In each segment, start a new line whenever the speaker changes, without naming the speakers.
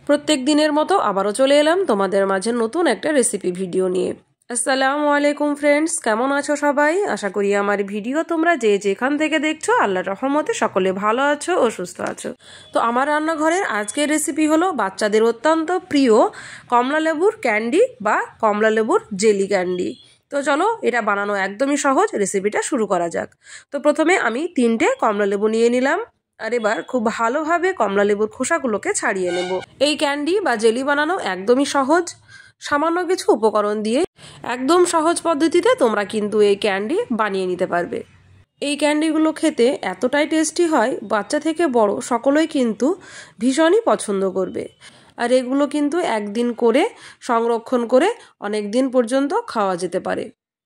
প্রত্যেক দিনের মতো আবারও চলে এলাম তোমাদের মাঝে নতুন একটা রেসিপি ভিডিও নিয়ে। আসসালামু আলাইকুম ফ্রেন্ডস, কেমন আছো সবাই? আশা করি আমার ভিডিও তোমরা যে যেখান থেকে দেখছো আল্লাহর রহমতে সকলে ভালো আছো ও সুস্থ আছো। তো আমার রান্নাঘরের আজকের রেসিপি হলো বাচ্চাদের অত্যন্ত প্রিয় কমলা লেবুর ক্যান্ডি বা কমলা লেবুর জেলি ক্যান্ডি। তো চলো, এটা বানানো একদমই সহজ, রেসিপিটা শুরু করা যাক। তো প্রথমে আমি 3টে কমলা লেবু নিয়ে নিলাম, আর এবার খুব ভালোভাবে কমলা লেবুর খোসাগুলোকে ছাড়িয়ে নেব। এই ক্যান্ডি বা জেলি বানানো একদমই সহজ, সামান্য কিছু উপকরণ দিয়ে একদম সহজ পদ্ধতিতে তোমরা কিন্তু এই ক্যান্ডি বানিয়ে নিতে পারবে। এই ক্যান্ডিগুলো খেতে এতটাই টেস্টি হয়, বাচ্চা থেকে বড় সকলেই কিন্তু ভীষণই পছন্দ করবে। আর এগুলো কিন্তু একদিন করে সংরক্ষণ করে অনেক দিন পর্যন্ত খাওয়া যেতে পারে।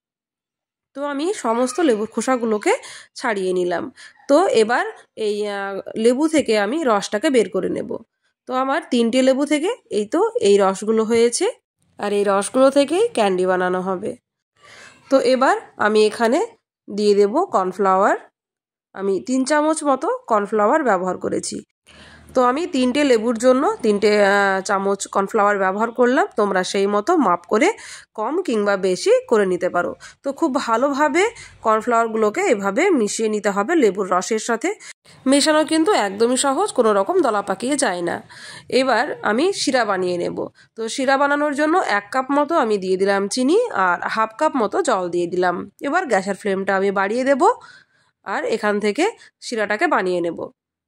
তো আমি সমস্ত লেবুর খোসাগুলোকে ছাড়িয়ে নিলাম। তো এবার এই লেবু থেকে আমি রসটাকে বের করে নেব। তো আমার 3টে লেবু থেকে এই রসগুলো হয়েছে, আর এই রসগুলো থেকেই ক্যান্ডি বানানো হবে। তো এবার আমি এখানে দিয়ে দেব কর্নফ্লাওয়ার। আমি 3 চামচ মতো কর্নফ্লাওয়ার ব্যবহার করেছি। তো আমি 3টে লেবুর জন্য 3টে চামচ কর্নফ্লাওয়ার ব্যবহার করলাম। তোমরা সেই মতো মাপ করে কম কিংবা বেশি করে নিতে পারো। তো খুব ভালোভাবে কর্নফ্লাওয়ারগুলোকে এভাবে মিশিয়ে নিতে হবে লেবুর রসের সাথে। মেশানো কিন্তু একদমই সহজ, কোনো রকম দলা পাকিয়ে যায় না। এবার আমি শিরা বানিয়ে নেব। তো শিরা বানানোর জন্য 1 কাপ মতো আমি দিয়ে দিলাম চিনি, আর হাফ কাপ মতো জল দিয়ে দিলাম। এবার গ্যাসের ফ্লেমটা আমি বাড়িয়ে দেব, আর এখান থেকে শিরাটাকে বানিয়ে নেব।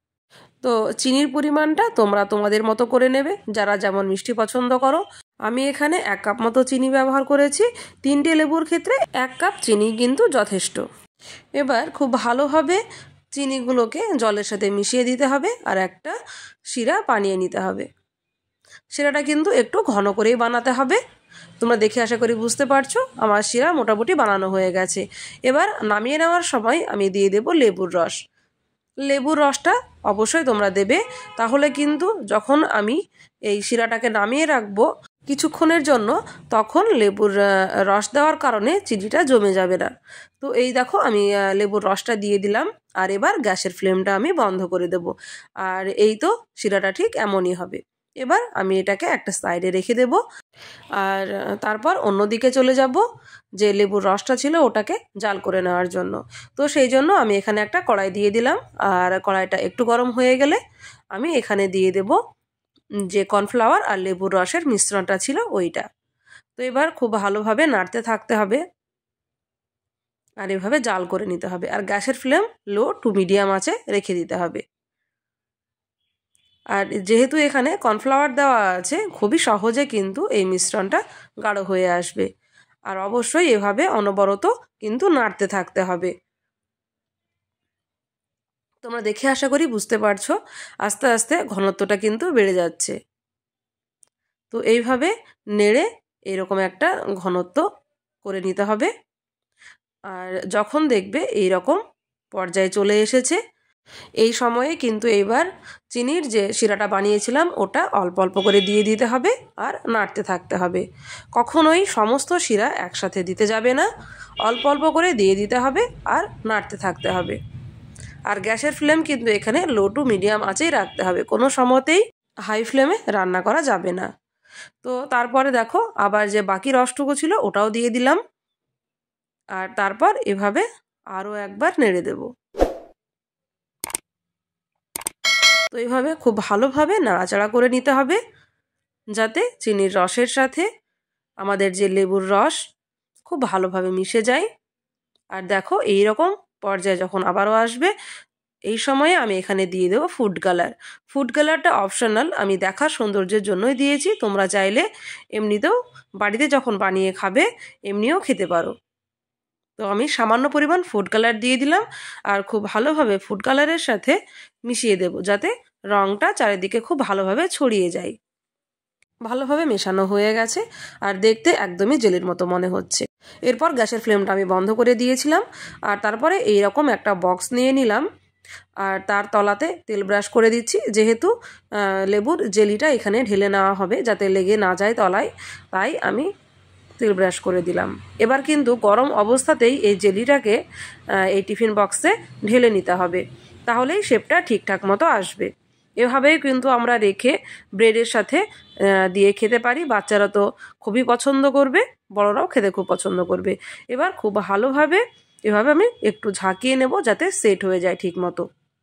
তো চিনির পরিমাণটা তোমরা তোমাদের মতো করে নেবে, যারা যেমন মিষ্টি পছন্দ করো। আমি এখানে 1 কাপ মতো চিনি ব্যবহার করেছি। 3টে লেবুর ক্ষেত্রে 1 কাপ চিনি কিন্তু যথেষ্ট। এবার খুব ভালোভাবে চিনিগুলোকে জলের সাথে মিশিয়ে দিতে হবে, আর একটা শিরা বানিয়ে নিতে হবে। শিরাটা কিন্তু একটু ঘন করেই বানাতে হবে। তোমরা দেখে আশা করি বুঝতে পারছো আমার শিরা মোটামুটি বানানো হয়ে গেছে। এবার নামিয়ে নেওয়ার সময় আমি দিয়ে দেব লেবুর রস। লেবুর রসটা অবশ্যই তোমরা দেবে, তাহলে কিন্তু যখন আমি এই শিরাটাকে নামিয়ে রাখবো কিছুক্ষণের জন্য, তখন লেবুর রস দেওয়ার কারণে চিনিটা জমে যাবে না। তো এই দেখো আমি লেবুর রসটা দিয়ে দিলাম, আর এবার গ্যাসের ফ্লেমটা আমি বন্ধ করে দেব। আর এই তো শিরাটা ঠিক এমনই হবে। এবার আমি এটাকে একটা সাইডে রেখে দেব, আর তারপর অন্যদিকে চলে যাব যে লেবুর রসটা ছিল ওটাকে জাল করে নেওয়ার জন্য। তো সেই জন্য আমি এখানে একটা কড়াই দিয়ে দিলাম, আর কড়াইটা একটু গরম হয়ে গেলে আমি এখানে দিয়ে দেব যে কর্নফ্লাওয়ার আর লেবুর রসের মিশ্রণটা ছিল ওইটা। তো এবার খুব ভালোভাবে নাড়তে থাকতে হবে, আর এভাবে জাল করে নিতে হবে, আর গ্যাসের ফ্লেম লো টু মিডিয়াম আঁচে রেখে দিতে হবে। আর যেহেতু এখানে কর্নফ্লাওয়ার দেওয়া আছে, খুবই সহজে কিন্তু এই মিশ্রণটা গাঢ় হয়ে আসবে। আর অবশ্যই এভাবে অনবরত কিন্তু নাড়তে থাকতে হবে। তোমরা দেখে আশা করি বুঝতে পারছো আস্তে আস্তে ঘনত্বটা কিন্তু বেড়ে যাচ্ছে। তো এইভাবে নেড়ে এরকম একটা ঘনত্ব করে নিতে হবে। আর যখন দেখবে এই রকম পর্যায়ে চলে এসেছে, এই সময়ে কিন্তু এবার চিনির যে শিরাটা বানিয়েছিলাম ওটা অল্প অল্প করে দিয়ে দিতে হবে, আর নাড়তে থাকতে হবে। কখনোই সমস্ত শিরা একসাথে দিতে যাবে না, অল্প অল্প করে দিয়ে দিতে হবে আর নাড়তে থাকতে হবে। আর গ্যাসের ফ্লেম কিন্তু এখানে লো টু মিডিয়াম আঁচেই রাখতে হবে, কোনো সময়তেই হাই ফ্লেমে রান্না করা যাবে না। তো তারপরে দেখো আবার যে বাকি রসটুকু ছিল ওটাও দিয়ে দিলাম, আর তারপর এভাবে আরও একবার নেড়ে দেব। তো এইভাবে খুব ভালোভাবে নাড়াচাড়া করে নিতে হবে, যাতে চিনির রসের সাথে আমাদের যে লেবুর রস খুব ভালোভাবে মিশে যায়। আর দেখো এই রকম পর্যায়ে যখন আবারও আসবে, এই সময়ে আমি এখানে দিয়ে দেবো ফুড কালার। ফুড কালারটা অপশনাল, আমি দেখার সৌন্দর্যের জন্যই দিয়েছি। তোমরা চাইলে এমনিতেও বাড়িতে যখন বানিয়ে খাবে এমনিও খেতে পারো। তো আমি সামান্য পরিমাণ ফুড কালার দিয়ে দিলাম, আর খুব ভালোভাবে ফুড কালারের সাথে মিশিয়ে দেব, যাতে রঙটা চারিদিকে খুব ভালোভাবে ছড়িয়ে যায়। ভালোভাবে মেশানো হয়ে গেছে, আর দেখতে একদমই জেলির মতো মনে হচ্ছে। এরপর গ্যাসের ফ্লেমটা আমি বন্ধ করে দিয়েছিলাম, আর তারপরে এইরকম একটা বক্স নিয়ে নিলাম, আর তার তলাতে তেল ব্রাশ করে দিচ্ছি, যেহেতু লেবুর জেলিটা এখানে ঢেলে নেওয়া হবে যাতে লেগে না যায় তলায়, তাই আমি তেল ব্রাশ করে দিলাম। এবার কিন্তু গরম অবস্থাতেই এই জেলিটাকে এই টিফিন বক্সে ঢেলে নিতে হবে, তাহলেই শেপটা ঠিকঠাক মতো আসবে। এভাবেই কিন্তু আমরা রেখে ব্রেডের সাথে দিয়ে খেতে পারি। বাচ্চারা তো খুবই পছন্দ করবে, বড়রাও খেতে খুব পছন্দ করবে। এবার খুব ভালোভাবে এভাবে আমি একটু ঝাঁকিয়ে নেব যাতে সেট হয়ে যায় ঠিক মতো।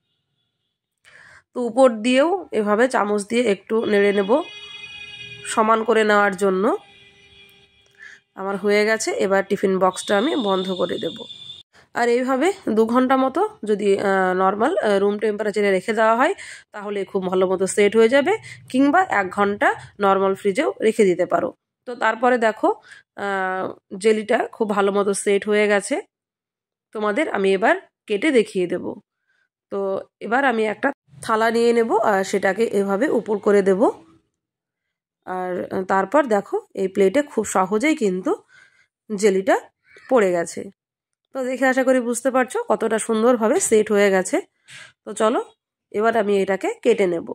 তো উপর দিয়েও এভাবে চামচ দিয়ে একটু নেড়ে নেব সমান করে নেওয়ার জন্য। আমার হয়ে গেছে। এবার টিফিন বক্সটা আমি বন্ধ করে দেব। আর এইভাবে 2 ঘন্টা মতো যদি নর্মাল রুম টেম্পারেচারে রেখে দেওয়া হয় তাহলে খুব ভালো মতো সেট হয়ে যাবে, কিংবা 1 ঘন্টা নর্মাল ফ্রিজেও রেখে দিতে পারো। তো তারপরে দেখো জেলিটা খুব ভালো মতো সেট হয়ে গেছে। তোমাদের আমি এবার কেটে দেখিয়ে দেব। তো এবার আমি একটা থালা নিয়ে নেব আর সেটাকে এভাবে উপর করে দেব। আর তারপর দেখো এই প্লেটে খুব সহজেই কিন্তু জেলিটা পড়ে গেছে। তো দেখে আশা করি বুঝতে পারছো কতটা সুন্দরভাবে সেট হয়ে গেছে। তো চলো এবার আমি এটাকে কেটে নেব।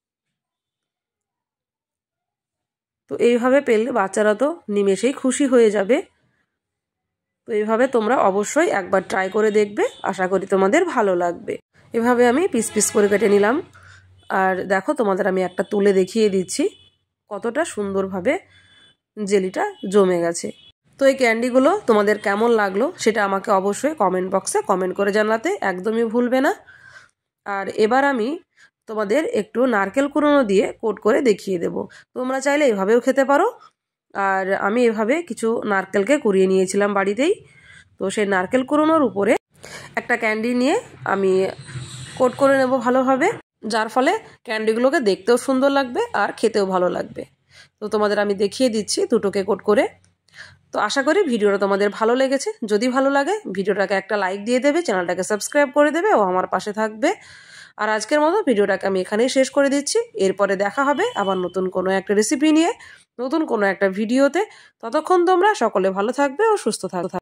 তো এইভাবে পেলে বাচ্চারা তো নিমেষেই খুশি হয়ে যাবে। তো এইভাবে তোমরা অবশ্যই একবার ট্রাই করে দেখবে, আশা করি তোমাদের ভালো লাগবে। এভাবে আমি পিস পিস করে কেটে নিলাম। আর দেখো তোমাদের আমি একটা তুলে দেখিয়ে দিচ্ছি কতটা সুন্দরভাবে জেলিটা জমে গেছে। তো এই ক্যান্ডিগুলো তোমাদের কেমন লাগলো সেটা আমাকে অবশ্যই কমেন্ট বক্সে কমেন্ট করে জানাতে একদমই ভুলবে না। আর এবার আমি তোমাদের একটু নারকেল কুড়োনো দিয়ে কোট করে দেখিয়ে দেব। তোমরা চাইলে এভাবেও খেতে পারো। আর আমি এভাবে কিছু নারকেলকে কুড়িয়ে নিয়েছিলাম বাড়িতেই। তো সেই নারকেল কুড়োনোর উপরে একটা ক্যান্ডি নিয়ে আমি কোট করে নেব ভালোভাবে, যার ফলে ক্যান্ডিগুলোকে দেখতেও সুন্দর লাগবে আর খেতেও ভালো লাগবে। তো তোমাদের আমি দেখিয়ে দিচ্ছি দুটোকে কোট করে। তো আশা করি ভিডিওটা তোমাদের ভালো লেগেছে। যদি ভালো লাগে ভিডিওটাকে একটা লাইক দিয়ে দেবে, চ্যানেলটাকে সাবস্ক্রাইব করে দেবে ও আমার পাশে থাকবে। আর আজকের মতো ভিডিওটাকে আমি এখানেই শেষ করে দিচ্ছি। এরপরে দেখা হবে আবার নতুন কোনো একটা রেসিপি নিয়ে, নতুন কোনো একটা ভিডিওতে। ততক্ষণ তোমরা সকলে ভালো থাকবে ও সুস্থ থাকবে।